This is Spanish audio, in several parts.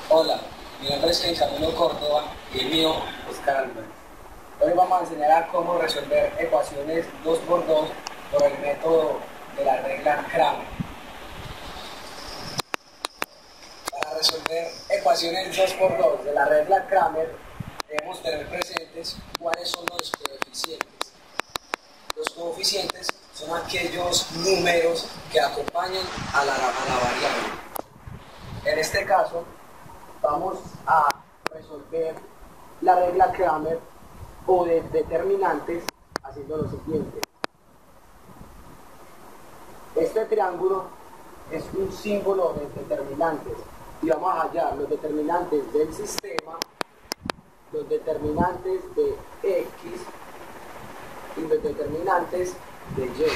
Hola, mi nombre es Camilo Córdoba y el mío Oscar Albert. Hoy vamos a enseñar a cómo resolver ecuaciones 2 por 2 por el método de la regla Kramer. Para resolver ecuaciones 2 por 2 de la regla Kramer debemos tener presentes cuáles son los coeficientes. Los coeficientes son aquellos números que acompañan a la variable. En este caso, vamos a resolver la regla Kramer o de determinantes haciendo lo siguiente. Este triángulo es un símbolo de determinantes y vamos a hallar los determinantes del sistema, los determinantes de X y los determinantes de Y.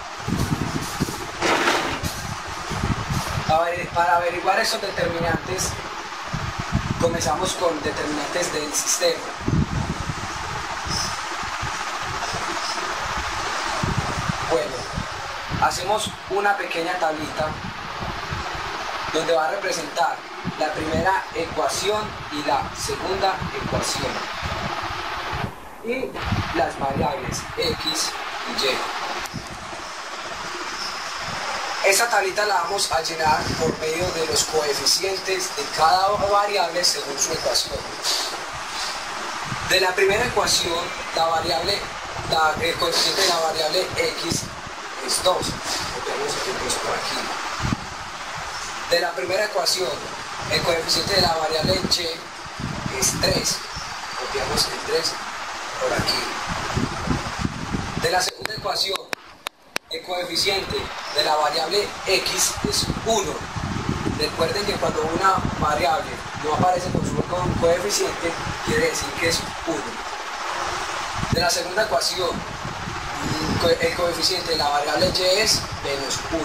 Para averiguar esos determinantes, comenzamos con determinantes del sistema. Bueno, hacemos una pequeña tablita donde va a representar la primera ecuación y la segunda ecuación y las variables X y Y. Esta tablita la vamos a llenar por medio de los coeficientes de cada variable según su ecuación. De la primera ecuación, el coeficiente de la variable X es 2. Copiamos el 2 por aquí. De la primera ecuación, el coeficiente de la variable Y es 3. Copiamos el 3 por aquí. De la segunda ecuación, el coeficiente de la variable X es 1. Recuerden que cuando una variable no aparece con su coeficiente, quiere decir que es 1. De la segunda ecuación, el coeficiente de la variable Y es menos 1.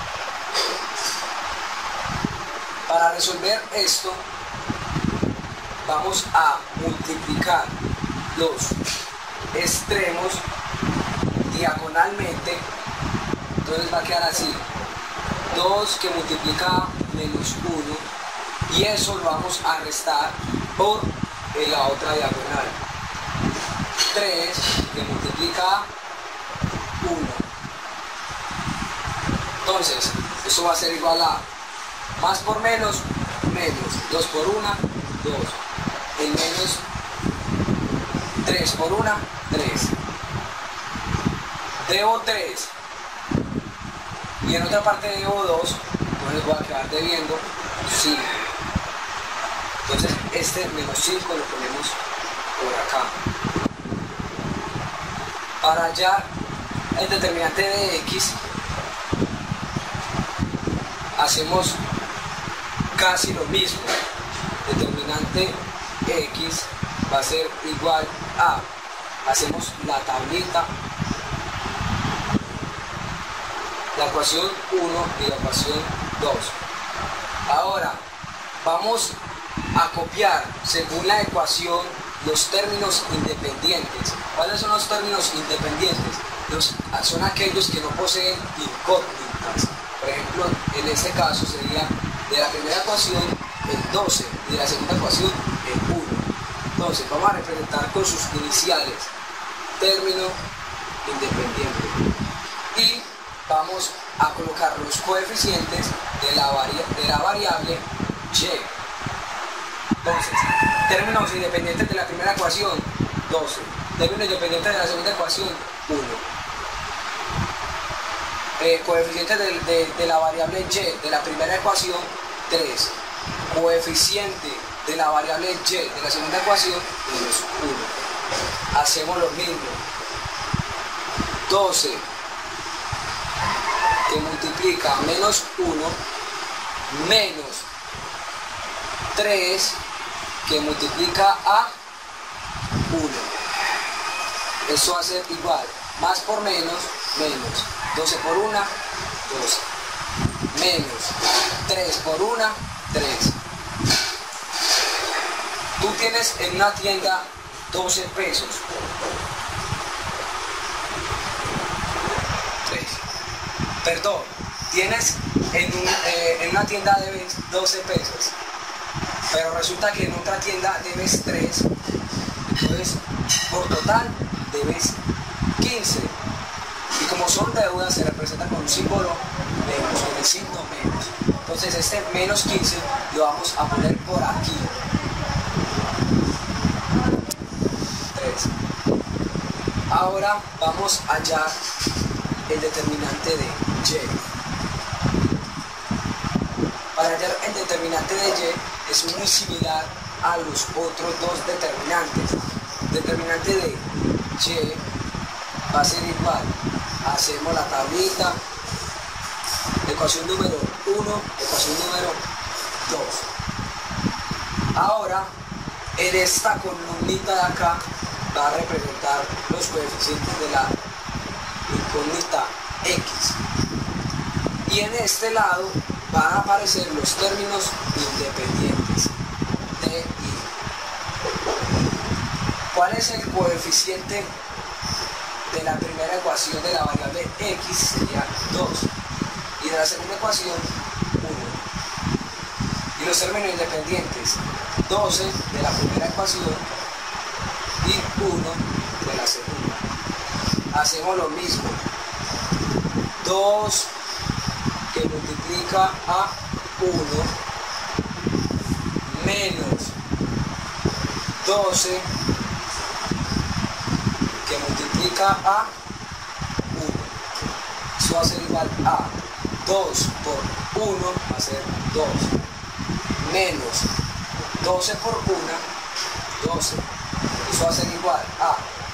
Para resolver esto, vamos a multiplicar los extremos diagonalmente. Entonces va a quedar así: 2 que multiplica menos 1, y eso lo vamos a restar por la otra diagonal. 3 que multiplica 1. Entonces, eso va a ser igual a más por menos, menos. 2 por 1, 2. El menos 3 por 1, 3. Debo 3. Y en otra parte debo 2, no les voy a quedar debiendo 5. Entonces este menos 5 lo ponemos por acá. Para hallar el determinante de X, hacemos casi lo mismo. Determinante X va a ser igual a, hacemos la tablita, la ecuación 1 y la ecuación 2. Ahora vamos a copiar según la ecuación los términos independientes. ¿Cuáles son los términos independientes? Son aquellos que no poseen incógnitas. Por ejemplo, en este caso sería de la primera ecuación el 12 y de la segunda ecuación el 1. Entonces vamos a representar con sus iniciales término independiente y vamos a colocar los coeficientes de la variable Y. Entonces, términos independientes de la primera ecuación, 12. Términos independientes de la segunda ecuación, 1. Coeficientes de la variable Y de la primera ecuación, 3. Coeficiente de la variable Y de la segunda ecuación, menos 1. Hacemos lo mismo. 12 que multiplica menos 1 menos 3 que multiplica a 1. Eso va a ser igual, más por menos, menos. 12 por 1, 12. Menos 3 por 1, 3. Tú tienes en una tienda 12 pesos. Perdón, tienes en una tienda de 12 pesos. pero resulta que en otra tienda debes 3, entonces por total debes 15. Y como son deudas, se representa con un símbolo menos, con el signo menos. Entonces este menos 15 lo vamos a poner por aquí. 3. Ahora vamos a hallar el determinante de y. Para hallar el determinante de y es muy similar a los otros dos determinantes. El determinante de y va a ser igual. Hacemos la tablita, ecuación número 1, ecuación número 2. Ahora, en esta columnita de acá va a representar los coeficientes de la incógnita x. Y en este lado van a aparecer los términos independientes de y. ¿Cuál es el coeficiente de la primera ecuación de la variable x? Sería 2. Y de la segunda ecuación, 1. Y los términos independientes, 12 de la primera ecuación y 1 de la segunda. Hacemos lo mismo. 2 que multiplica a 1 menos 12 que multiplica a 1. Eso va a ser igual a 2 por 1 va a ser 2 menos 12 por 1, 12. Eso va a ser igual a,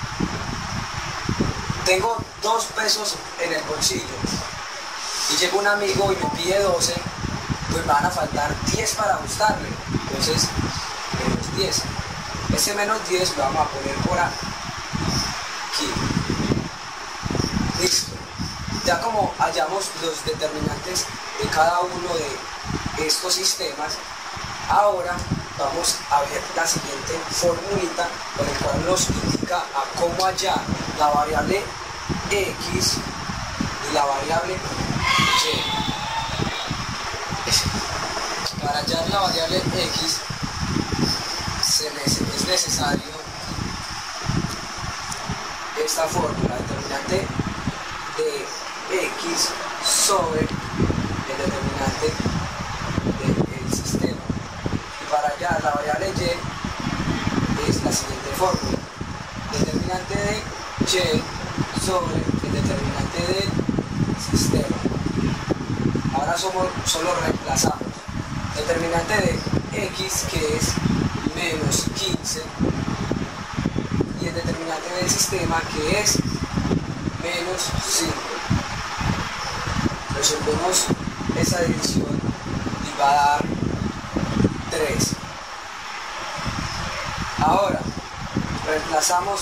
tengo 2 pesos en el bolsillo y llega un amigo y me pide 12, pues van a faltar 10 para ajustarle, entonces menos 10. Ese menos 10 lo vamos a poner por aquí. Listo. Ya como hallamos los determinantes de cada uno de estos sistemas, ahora vamos a ver la siguiente formulita con el cual nos indica a cómo hallar la variable x y la variable y. Para hallar la variable x es necesario esta fórmula, determinante de x sobre el determinante del sistema. Y para hallar la variable y es la siguiente fórmula, determinante de y sobre el determinante del sistema. Ahora solo reemplazamos determinante de x, que es menos 15, y el determinante del sistema, que es menos 5. Resolvemos esa división y va a dar 3. Ahora reemplazamos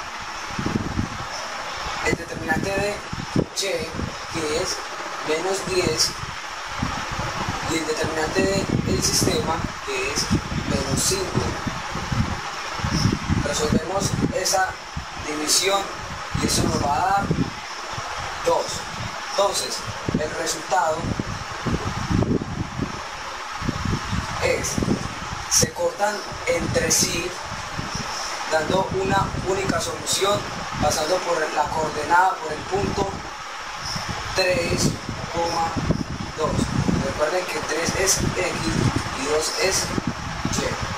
el determinante de y, que es menos 10, y el determinante del sistema, que es menos 5. Resolvemos esa división y eso nos va a dar 2. Entonces, el resultado es, se cortan entre sí, dando una única solución, pasando por la coordenada, por el punto 3,2. Recuerden que 3 es x y 2 es y.